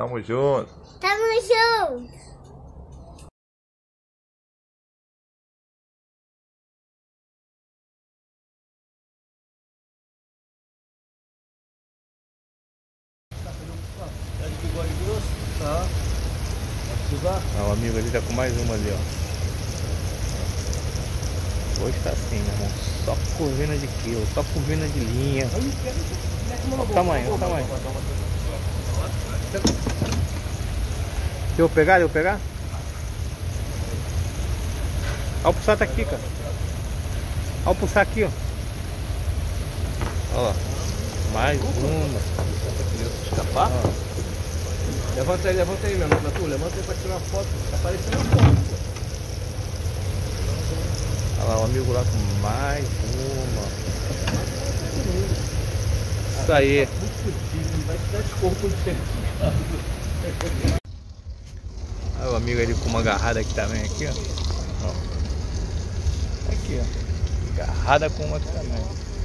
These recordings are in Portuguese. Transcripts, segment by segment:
Tamo junto. Tamo junto. Tá. O amigo ali tá com mais uma ali, ó. Hoje tá assim, meu irmão. Só curvina de quilo, só curvina de linha. Olha o tamanho, olha o tamanho. Deixa eu pegar, deixa eu pegar. Olha o pulsar tá aqui, cara. Olha o pulsar aqui, ó. Olha lá. Mais uma. Escapar? Ó. Levanta aí, meu nome, tu. Levanta aí pra tirar uma foto. Tá aparecendo a foto. Olha lá, o amigo lá com mais uma. Isso aí. Vai te dar desconto de tempo. Olha o amigo ali com uma agarrada aqui também, aqui, ó. Ó. Aqui, ó. Agarrada com uma aqui também.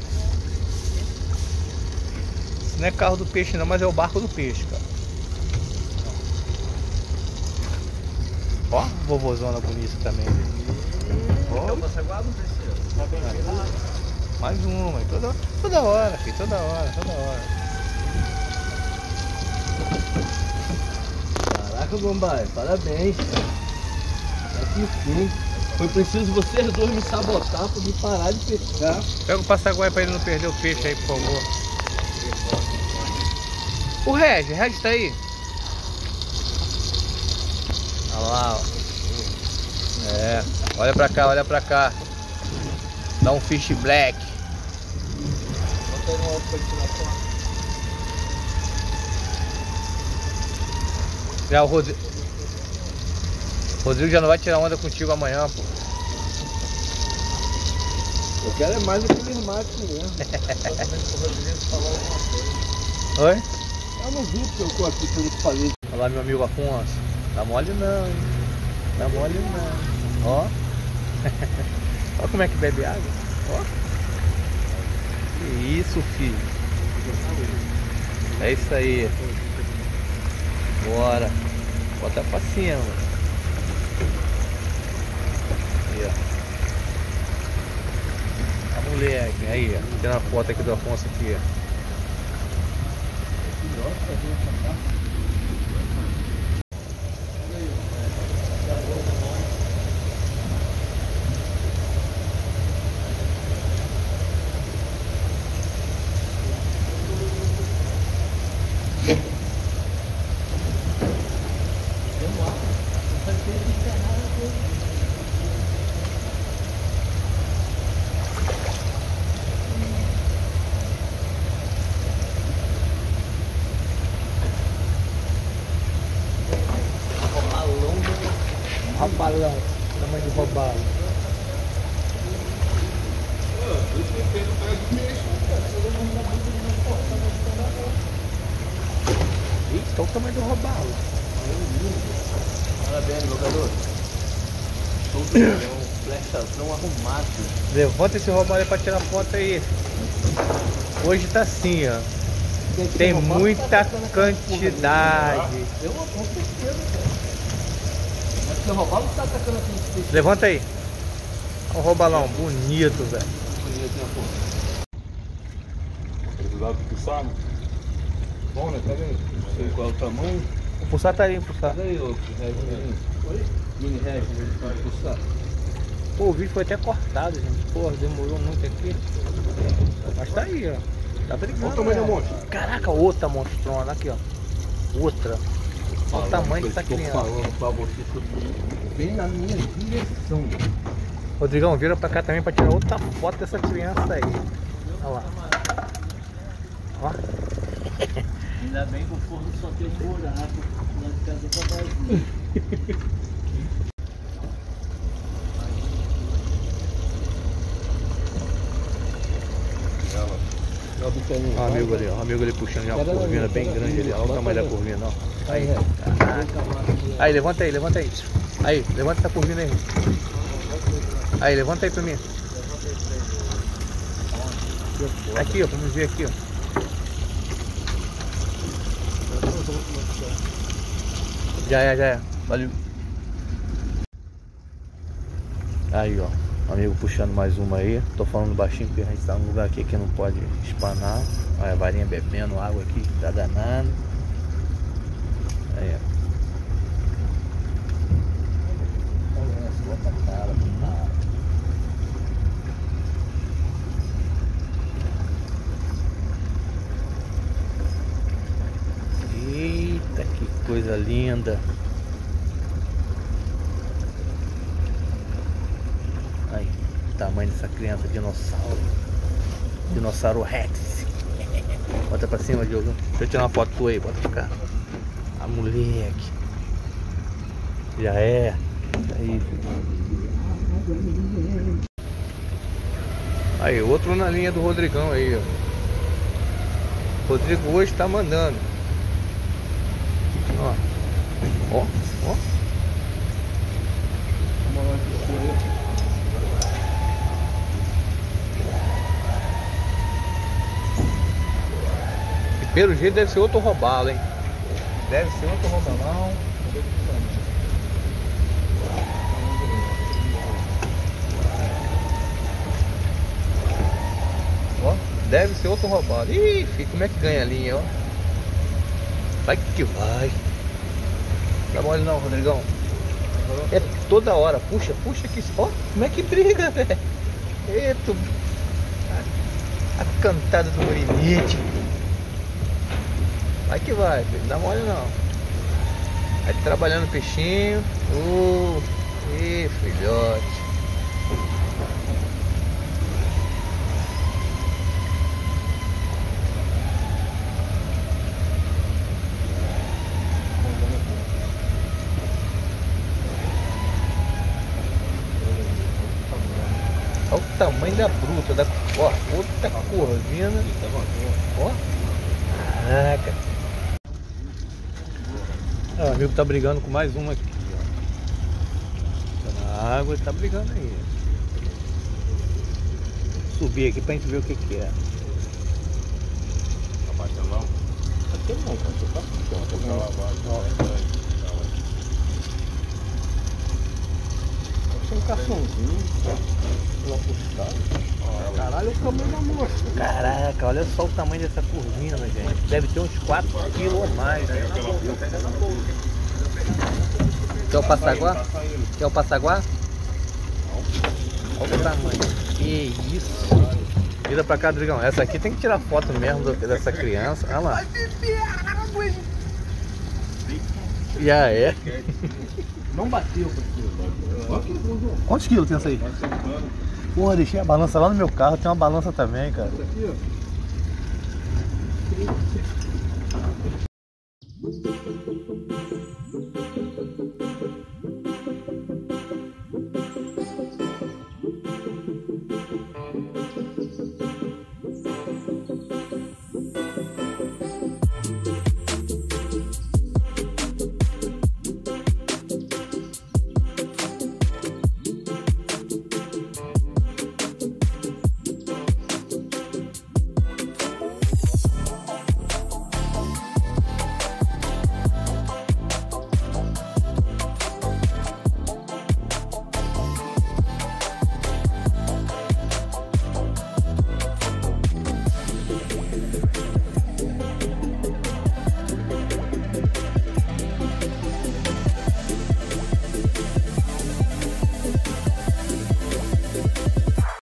Isso não é carro do peixe não, mas é o barco do peixe, cara. Ó, vovozona bonita também. Ó. Mais uma, toda hora, filho, toda hora. Caraca, Bombay, parabéns. Aqui sim. Foi preciso vocês dois me sabotar pra me parar de pescar. Pega o passaguai pra ele não perder o peixe aí, por favor. O Regis tá aí? Olha lá, ó. É, olha pra cá. Dá um fish black. Bota aí no alto pra tirar foto. Já o Rodrigo já não vai tirar onda contigo amanhã, pô. Eu quero é mais aquele remate mesmo. Oi? Eu não vi que eu tô aqui pelo que falei. Olha lá meu amigo Afonso. Tá mole não, hein? Tá mole não. Ó. Olha como é que bebe água. Ó. Que isso, filho. É isso aí. Bora. Bota pra cima. Aí, ó. A moleque. Aí, ó. Tirando a foto aqui do Afonso aqui, ó. Robalão, tamanho de robalo. Eita, olha o tamanho do robalo. Parabéns, jogador. Todo um flechazão arrumado. Levanta esse robalo aí pra tirar foto aí. Hoje tá assim, ó. Tem muita quantidade. Eu com certeza, cara. Mas o robalo tá atacando aqui no peixe. Levanta aí. Olha o robalão, bonito, velho. Precisava de pulsar, né? Bom, né? Pega aí. Não sei qual é o tamanho. O pulsar tá aí, o pulsar. Pega aí, ô. Mini Regis, pode pulsar. Pô, o vídeo foi até cortado, gente. Pô, demorou muito aqui. Mas tá aí, ó. Tá brigando. Olha o tamanho da monstro. Caraca, outra monstrona. Aqui, ó. Outra. Olha o tamanho que tá criando. Falando pra você, vem na minha direção. Rodrigão, vira pra cá também pra tirar outra foto dessa criança aí. Olha lá. Ó. Ainda bem que o forno só tem um buraco. Lá de casa tá vazio. Ó o amigo ali, ó. O amigo ali puxando já uma curvina bem grande ali. Olha o tamanho da curvina, ó. Aí. Aí, levanta aí, levanta aí. Aí, levanta essa curvina aí. Aí, levanta aí pra mim. Aqui, ó, pra me ver aqui, ó. Já é. Valeu. Aí, ó. Amigo puxando mais uma aí. Tô falando baixinho porque a gente tá num lugar aqui que não pode espanar. Olha a varinha bebendo água aqui, tá danado. Aí, ó. Eita, que coisa linda. Aí, o tamanho dessa criança, dinossauro. Dinossauro Rex. Bota pra cima, Diogo. Deixa eu tirar uma foto tua aí, bota pra cá. A moleque. Já é. Aí. Aí, outro na linha do Rodrigão aí, ó. Rodrigo hoje tá mandando. Ó. Ó. E pelo jeito deve ser outro robalo, hein? Deve ser outro robalão. Ó, deve ser outro roubado. Ih, filho, como é que ganha a linha, ó? Vai que vai. Dá mole não, Rodrigão. É toda hora. Puxa que... Ó, como é que briga, velho? Eita. A cantada do limite. Vai que vai, filho. Dá mole não. Vai trabalhando o peixinho. Ih, filhote. Olha o tamanho da bruta, ó, outra corvina. Ó, caraca. O amigo tá brigando com mais uma aqui, ó. Tá na água e tá brigando aí. Subir aqui pra gente ver o que que é. Abatelão? Aqui não, cara. Você tá um caçãozinho. Caralho, o tamanho da moça. Caraca, olha só o tamanho dessa corvina, gente. Deve ter uns 4 quilos ou mais. Né? Quer o passaguá? Quer o passaguá? Olha o tamanho. Que isso. Vira pra cá, Drigão. Essa aqui tem que tirar foto mesmo dessa criança. Olha lá. Já é. Não bateu, Quantos quilos tem essa aí? Porra, deixei a balança lá no meu carro. Tem uma balança também, cara. Aqui, ó.